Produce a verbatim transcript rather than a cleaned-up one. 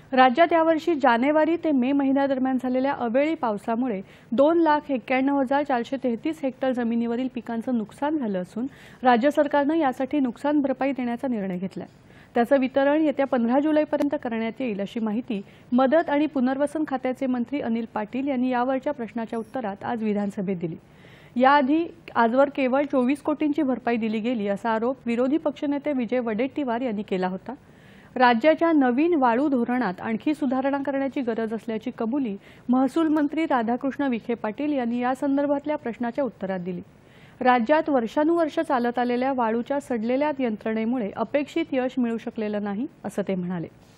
राज्यात यावर्षी जानेवारी ते मे महिन्यादरम्यान झालेल्या अवेळी पावसामुळे दोन लाख एक्क्याण्णव हजार चारशे तेहतीस हेक्टर जमिनीवरील पिकांचं नुकसान झालं असून राज्य सरकारनं यासाठी नुकसान भरपाई देण्याचा निर्णय घेतलाय। त्याचं वितरण येत्या पंधरा जुलैपर्यंत करण्यात येईल अशी माहिती मदत आणि पुनर्वसन खात्याचे मंत्री अनिल पाटील यांनी यावरच्या प्रश्नाच्या उत्तरात आज विधानसभेत दिली। याआधी आजवर केवळ चोवीस कोटींची भरपाई दिली गेली असा आरोप विरोधी पक्षनेते विजय वडेट्टीवार यांनी केला होता। राज्याच्या नवीन वाळू धोरणात आणखी सुधारणा करण्याची गरज असल्याची कबुली महसूल मंत्री राधाकृष्ण विखे पाटील यांनी या संदर्भातल्या प्रश्नाच्या उत्तरात दिली। राज्यात वर्षानुवर्ष चालत आलेल्या वाळूच्या सडलेल्या यंत्रणेमुळे अपेक्षित यश मिळू शकलेलं नाही असं ते म्हणाले।